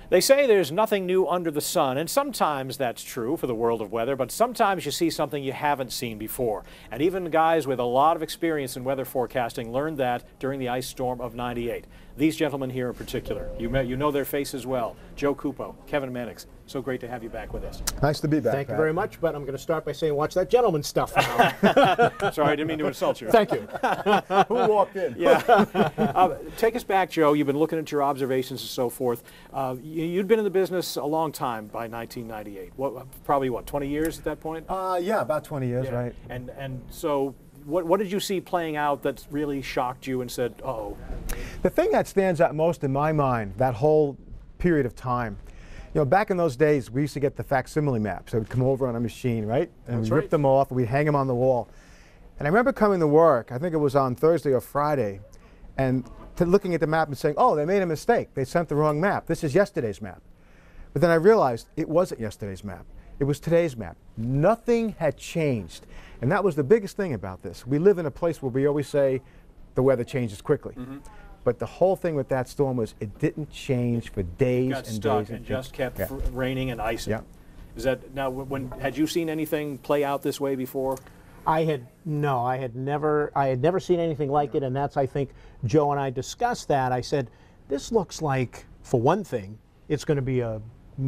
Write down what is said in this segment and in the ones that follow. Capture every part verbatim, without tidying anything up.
They say there's nothing new under the sun, and sometimes that's true for the world of weather, but sometimes you see something you haven't seen before. And even guys with a lot of experience in weather forecasting learned that during the ice storm of ninety-eight. These gentlemen here in particular, you, may, you know their faces well. Joe Cupo, Kevin Mannix. So great to have you back with us. Nice to be back, Thank Pat. you very much, but I'm going to start by saying watch that gentleman stuff now. Sorry, I didn't mean to insult you. Thank you. Who walked in? Yeah. uh, take us back, Joe. You've been looking at your observations and so forth. Uh, you, you'd been in the business a long time by nineteen ninety-eight. What, probably, what, twenty years at that point? Uh, yeah, about twenty years, yeah. right. And, and so what, what did you see playing out that really shocked you and said, uh-oh? The thing that stands out most in my mind, that whole period of time, you know, back in those days, we used to get the facsimile maps. They would come over on a machine, right? And we'd right. rip them off, and we'd hang them on the wall. And I remember coming to work, I think it was on Thursday or Friday, and to looking at the map and saying, oh, they made a mistake. They sent the wrong map. This is yesterday's map. But then I realized it wasn't yesterday's map. It was today's map. Nothing had changed. And that was the biggest thing about this. We live in a place where we always say the weather changes quickly. Mm-hmm. But the whole thing with that storm was it didn't change for days Got and stuck days. and, and just kept yeah. raining and icing. Yeah. Is that now? When had you seen anything play out this way before? I had no, I had never, I had never seen anything like it, and that's, I think, Joe and I discussed that. I said, this looks like, for one thing, it's going to be a,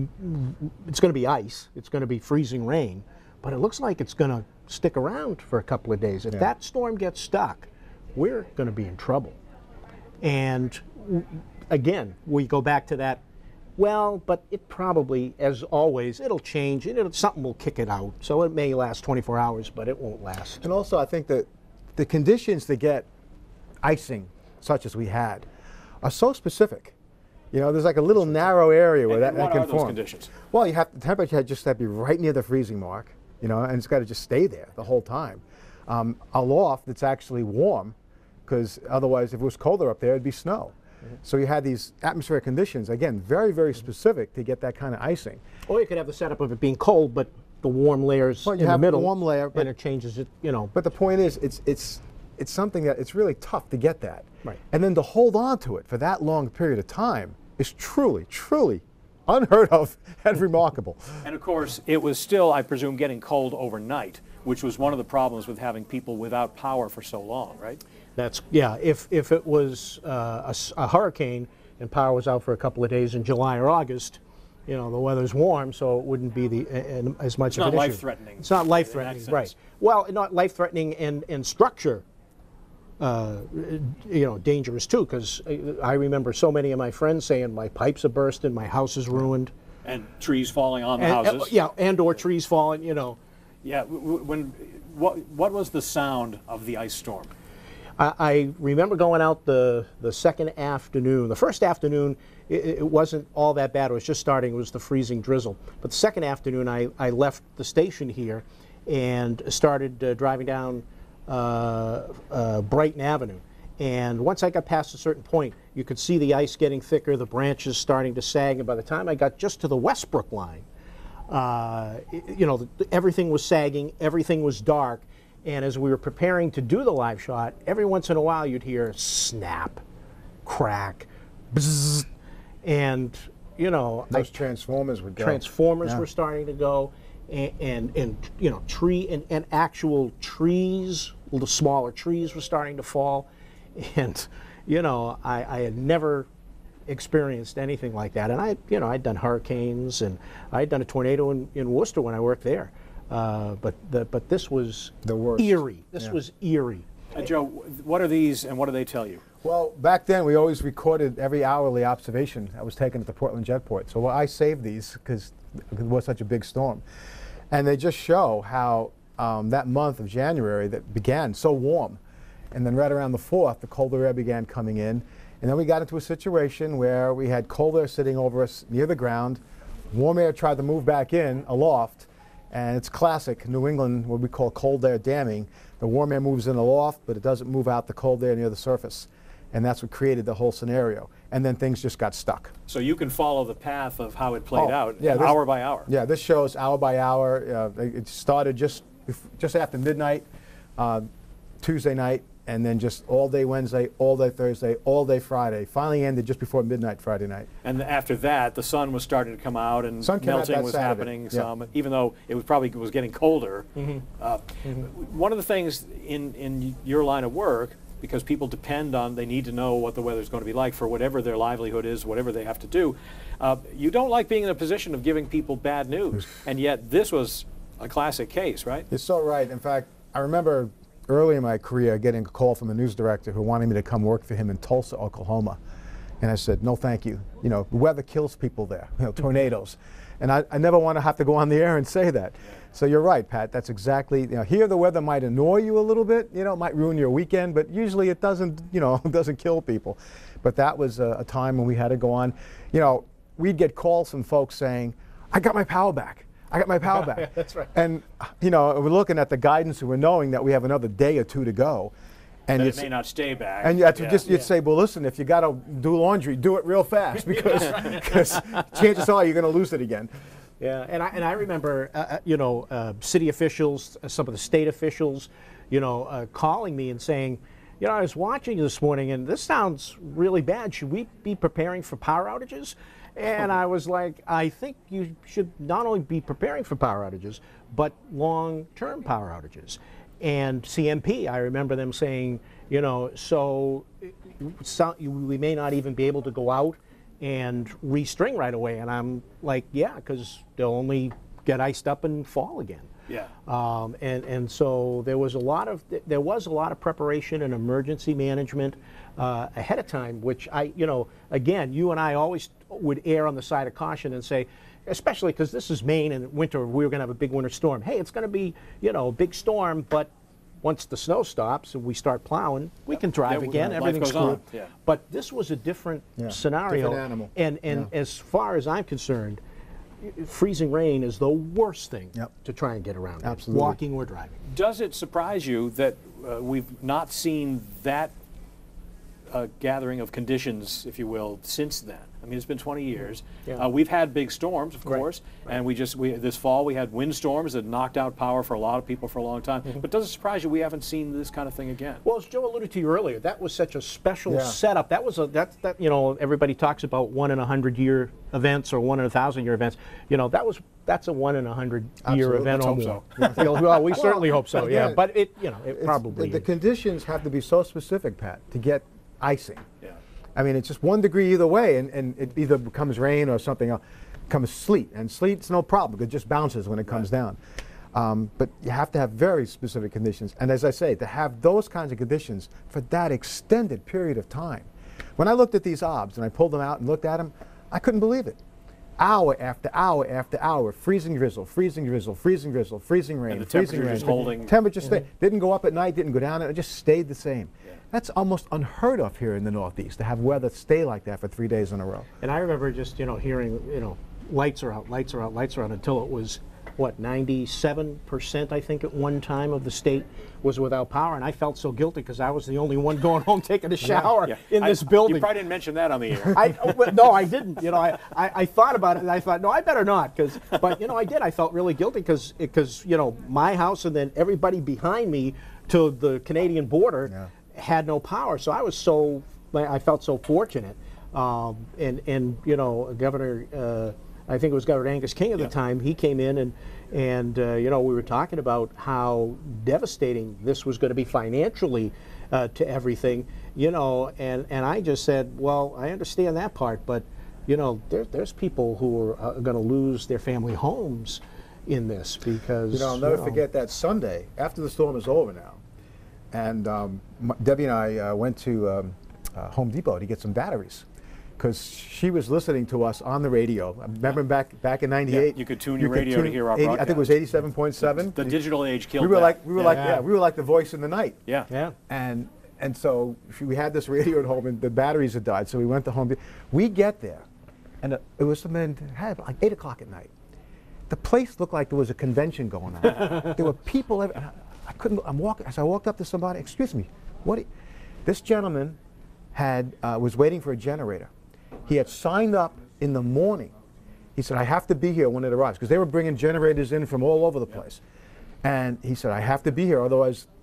it's going to be ice, it's going to be freezing rain, but it looks like it's going to stick around for a couple of days. If yeah. that storm gets stuck, we're going to be in trouble. And again, we go back to that. Well, but it probably, as always, it'll change. And it'll, something will kick it out. So it may last twenty-four hours, but it won't last. And also, I think that the conditions to get icing, such as we had, are so specific. You know, there's like a little narrow area where and, that, and that can what are those form. conditions? Well, you have the temperature just has to be right near the freezing mark. You know, and it's got to just stay there the whole time. Um, a loft that's actually warm, because otherwise, if it was colder up there, it'd be snow. Mm-hmm. So you had these atmospheric conditions, again, very, very specific to get that kind of icing. Or you could have the setup of it being cold, but the warm layers well, you in have the middle, the warm layer, but and it changes it, you know. But the point is, it's it's it's something that it's really tough to get that. Right. And then to hold on to it for that long period of time is truly, truly unheard of and remarkable. And of course, it was still, I presume, getting cold overnight, which was one of the problems with having people without power for so long, right? That's yeah. If if it was uh, a, a hurricane and power was out for a couple of days in July or August, you know, the weather's warm, so it wouldn't be the uh, as much it's of not an life issue. threatening. It's not life threatening, right? Well, not life threatening and and structure, uh, you know, dangerous too. Because I remember so many of my friends saying my pipes are bursting, my house is ruined, and trees falling on the and, houses. Uh, yeah, and or trees falling. You know. Yeah. When what what was the sound of the ice storm? I remember going out the, the second afternoon. The first afternoon, it, it wasn't all that bad. It was just starting. It was the freezing drizzle. But the second afternoon, I, I left the station here and started uh, driving down uh, uh, Brighton Avenue. And once I got past a certain point, you could see the ice getting thicker, the branches starting to sag. And by the time I got just to the Westbrook line, uh, you know, everything was sagging, everything was dark. And as we were preparing to do the live shot, every once in a while you'd hear snap, crack, bzzz, and you know those I, transformers would go. Transformers yeah. were starting to go, and and, and you know tree and, and actual trees, the smaller trees were starting to fall, and you know I, I had never experienced anything like that. And I you know I'd done hurricanes and I'd done a tornado in, in Worcester when I worked there. Uh, but the, but this was the worst. Eerie. This yeah. was eerie. Uh, Joe, what are these and what do they tell you? Well, back then we always recorded every hourly observation that was taken at the Portland Jetport. So I saved these because it was such a big storm. And they just show how um, that month of January that began so warm. And then right around the fourth, the colder air began coming in. And then we got into a situation where we had cold air sitting over us near the ground. Warm air tried to move back in aloft. And it's classic New England, what we call cold air damming. The warm air moves in aloft, but it doesn't move out the cold air near the surface. And that's what created the whole scenario. And then things just got stuck. So you can follow the path of how it played oh, out, yeah, this, hour by hour. Yeah, this shows hour by hour. Uh, it started just, just after midnight, uh, Tuesday night, and then just all day Wednesday, all day Thursday, all day Friday. Finally ended just before midnight Friday night. And after that, the sun was starting to come out, and sun came out melting that was Saturday. happening. Yeah. Some, even though it was probably was getting colder. Mm-hmm. Uh, Mm-hmm. One of the things in in your line of work, because people depend on, they need to know what the weather is going to be like for whatever their livelihood is, whatever they have to do. Uh, you don't like being in a position of giving people bad news, and yet this was a classic case, right? You're so right. In fact, I remember early in my career getting a call from a news director who wanted me to come work for him in Tulsa, Oklahoma. And I said, no, thank you. You know, the weather kills people there, you know, tornadoes. And I, I never want to have to go on the air and say that. So you're right, Pat. That's exactly, you know, here the weather might annoy you a little bit, you know, it might ruin your weekend, but usually it doesn't, you know, it doesn't kill people. But that was a, a time when we had to go on. You know, we'd get calls from folks saying, I got my power back. I got my power back. Yeah, that's right. And, you know, we're looking at the guidance and we're knowing that we have another day or two to go. And That it may not stay back. And you have to Yeah. just, you'd Yeah. say, well, listen, if you got to do laundry, do it real fast because because chances are you're going to lose it again. Yeah, and I, and I remember, uh, you know, uh, city officials, uh, some of the state officials, you know, uh, calling me and saying, you know, I was watching you this morning and this sounds really bad. Should we be preparing for power outages? And I was like, I think you should not only be preparing for power outages, but long-term power outages. And C M P, I remember them saying, you know, so, so we may not even be able to go out and restring right away. And I'm like, yeah, because they'll only get iced up and fall again. Yeah. Um, and and so there was a lot of there was a lot of preparation and emergency management uh, ahead of time, which I, you know, again, you and I always would err on the side of caution and say, especially because this is Maine and winter, we were going to have a big winter storm. Hey, it's going to be, you know, a big storm, but once the snow stops and we start plowing, we can drive Yeah, again. life Everything's goes cool. on. Yeah. But this was a different Yeah, scenario. different animal. And and Yeah. as far as I'm concerned, freezing rain is the worst thing Yep. to try and get around. Absolutely. Walking or driving. Does it surprise you that uh, we've not seen that uh, gathering of conditions, if you will, since then? I mean, it's been twenty years. Yeah. Uh, we've had big storms, of Right, course, and we just we this fall we had windstorms that knocked out power for a lot of people for a long time. Mm-hmm. But does it surprise you we haven't seen this kind of thing again? Well, as Joe alluded to you earlier, that was such a special Yeah. setup. That was a that that you know everybody talks about one in a hundred year events or one in a thousand year events. You know that was that's a one in a hundred year Absolutely. event Let's or hope more. so. well, well, we certainly hope so. Yeah, again, but it you know it It's- probably the, the is. conditions have to be so specific, Pat, to get icing. Yeah. I mean, it's just one degree either way, and, and it either becomes rain or something else, comes sleet. And sleet's no problem, it just bounces when it comes down. Um, but you have to have very specific conditions. And as I say, to have those kinds of conditions for that extended period of time. When I looked at these obs and I pulled them out and looked at them, I couldn't believe it. Hour after hour after hour, freezing drizzle, freezing drizzle, freezing drizzle, freezing rain, And the freezing temperature rain. just holding- Temperature stayed. Didn't go up at night, didn't go down, it just stayed the same. That's almost unheard of here in the Northeast, to have weather stay like that for three days in a row. And I remember just you know hearing you know lights are out, lights are out, lights are out until it was what ninety-seven percent I think at one time of the state was without power, and I felt so guilty because I was the only one going home taking a shower Yeah. in I- this building. You probably didn't mention that on the air. I, well, no, I didn't. You know, I, I, I thought about it and I thought, no, I better not. Cause, but, you know, I did. I felt really guilty because, because you know, my house and then everybody behind me to the Canadian border Yeah. had no power. So I was so, I felt so fortunate. Um, and, and, you know, Governor, uh, I think it was Governor Angus King at the time, he came in and, and uh, you know, we were talking about how devastating this was going to be financially uh, to everything, you know, and, and I just said, well, I understand that part, but, you know, there, there's people who are uh, going to lose their family homes in this because, You know, I'll never know, forget that Sunday, after the storm is over now, and um, M- Debbie and I uh, went to um, uh, Home Depot to get some batteries, because she was listening to us on the radio. I remember back back in ninety-eight. Yeah, you could tune your radio to hear our eighty I think it broadcast. was eighty-seven point seven. The digital age killed We were that. like we were Yeah. like yeah, we were like the voice in the night. Yeah. Yeah. And and so she- we had this radio at home, and the batteries had died. So we went to Home Depot. We get there, and it, it was something had like eight o'clock at night. The place looked like there was a convention going on. There were people. Every, I, I couldn't. I'm walking. As I walked up to somebody, excuse me, what? do you-" This gentleman had uh, was waiting for a generator. He had signed up in the morning. He said, "I have to be here when it arrives," because they were bringing generators in from all over the place. And he said, "I have to be here, otherwise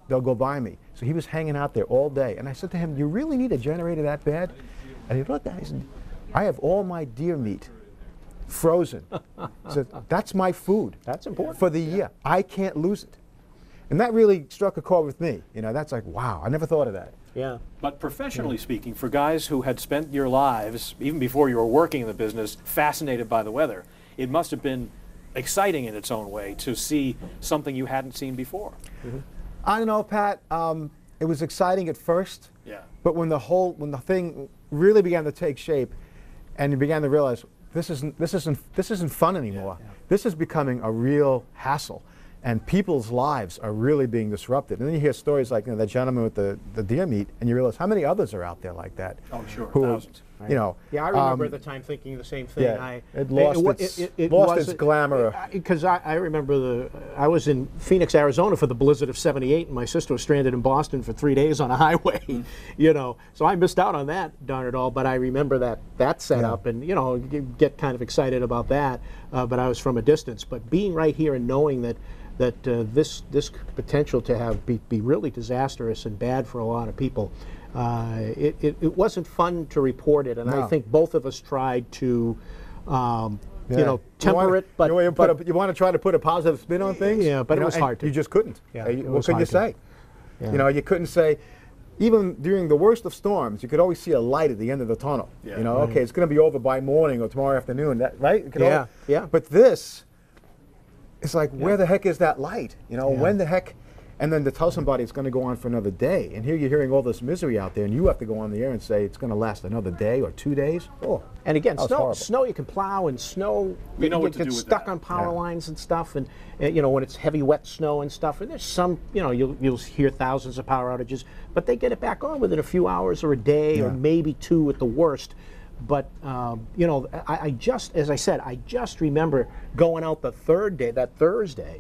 they'll go by me. So he was hanging out there all day. And I said to him, "You really need a generator that bad?" And he looked at me and said, "I have all my deer meat frozen." He said, "That's my food. That's important. For the year. I can't lose it." And that really struck a chord with me. You know, that's like, wow, I never thought of that. Yeah. But professionally speaking, for guys who had spent your lives, even before you were working in the business, fascinated by the weather, it must have been exciting in its own way to see something you hadn't seen before. Mm-hmm. I don't know, Pat. Um, it was exciting at first. Yeah. But when the whole, when the thing really began to take shape, and you began to realize this isn't, this isn't, this isn't fun anymore. Yeah, yeah. This is becoming a real hassle. And people's lives are really being disrupted. And then you hear stories like, you know, that gentleman with the, the deer meat, and you realize how many others are out there like that. Oh, sure, who, thousands. You know. Yeah, I remember um, at the time thinking the same thing. Yeah, I, it lost it, its, it, it lost was, its glamour. Because I, I remember the, I was in Phoenix, Arizona for the blizzard of seventy-eight, and my sister was stranded in Boston for three days on a highway, mm. you know. So I missed out on that, darn it all, but I remember that, that setup, yeah. and, you know, get kind of excited about that, uh, but I was from a distance. But being right here and knowing that that uh, this this potential to have be, be really disastrous and bad for a lot of people. Uh, it, it, it wasn't fun to report it, and no. I think both of us tried to, um, yeah. you know, temper you wanna, it. But you, want but, to you want to try to put a positive spin on things. Yeah, but you it know, was hard to. You just couldn't. Yeah, uh, you, it what was could you hard to. say? Yeah. You know, you couldn't say. Even during the worst of storms, you could always see a light at the end of the tunnel. Yeah. You know, Right. okay, it's going to be over by morning or tomorrow afternoon. That right? You could Yeah, always, yeah. But this. It's like, Yeah. where the heck is that light? You know, Yeah. when the heck? And then to tell somebody it's going to go on for another day. And here you're hearing all this misery out there, and you have to go on the air and say it's going to last another day or two days. Oh, And again, that was snow, horrible. snow you can plow, and snow We know you what to get do with stuck that. on power Yeah. lines and stuff, and uh, you know when it's heavy, wet snow and stuff. And there's some, you know, you'll you'll hear thousands of power outages, but they get it back on within a few hours or a day Yeah. or maybe two at the worst. But um, you know, I, I just, as I said, I just remember going out the third day, that Thursday,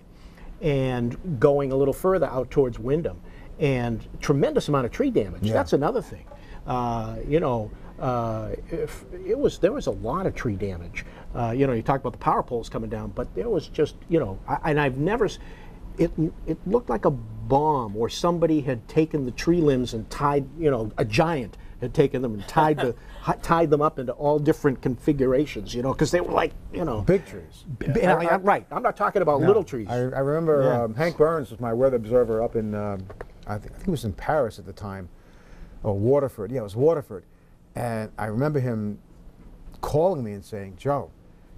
and going a little further out towards Wyndham, and tremendous amount of tree damage. Yeah. That's another thing. Uh, you know, uh, if it was there was a lot of tree damage. Uh, you know, you talk about the power poles coming down, but there was just, you know, I, and I've never. s- It it looked like a bomb, or somebody had taken the tree limbs and tied. You know, a giant had taken them and tied the hi- tied them up into all different configurations. You know, because they were like, you know, big trees. b- I- I- right. I'm not talking about No. little trees. I, I remember Yeah. um, Hank Burns was my weather observer up in, um, I, think, I think he was in Paris at the time, or Waterford. Yeah, it was Waterford. And I remember him calling me and saying, "Joe,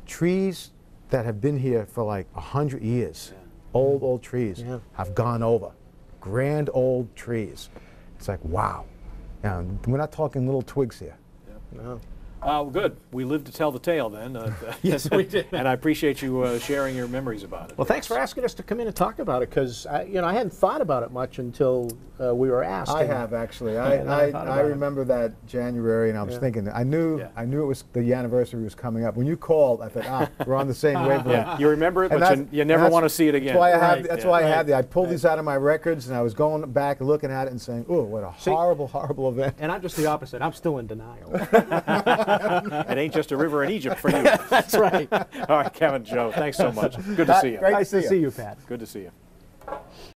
trees that have been here for like a hundred years, old, old trees, Yeah. have gone over. Grand old trees." It's like, wow. Yeah, we're not talking little twigs here. No. Uh, well, good. We lived to tell the tale then. Uh, Yes, we did. And I appreciate you uh, sharing your memories about it. Well, thanks for asking us to come in and talk about it, because you know I hadn't thought about it much until uh, we were asked. I and- have actually. Yeah, I, and I I, thought I about it. remember that January, and I was Yeah. thinking, I knew Yeah. I knew it was the anniversary was coming up. When you called, I thought, ah, we're on the same wavelength. Yeah, you remember it, And but you, that's- you and never that's- want to see it again. That's why I have. Right, That's yeah. why I right, have the. I pulled right. these out of my records, and I was going back and looking at it and saying, "Oh, what a See- horrible, horrible event." And I'm just the opposite. I'm still in denial. It ain't just a river in Egypt for you. That's right. All right, Kevin, Joe, thanks so much. Good to see you. Great Nice to to see you. see you, Pat. Good to see you.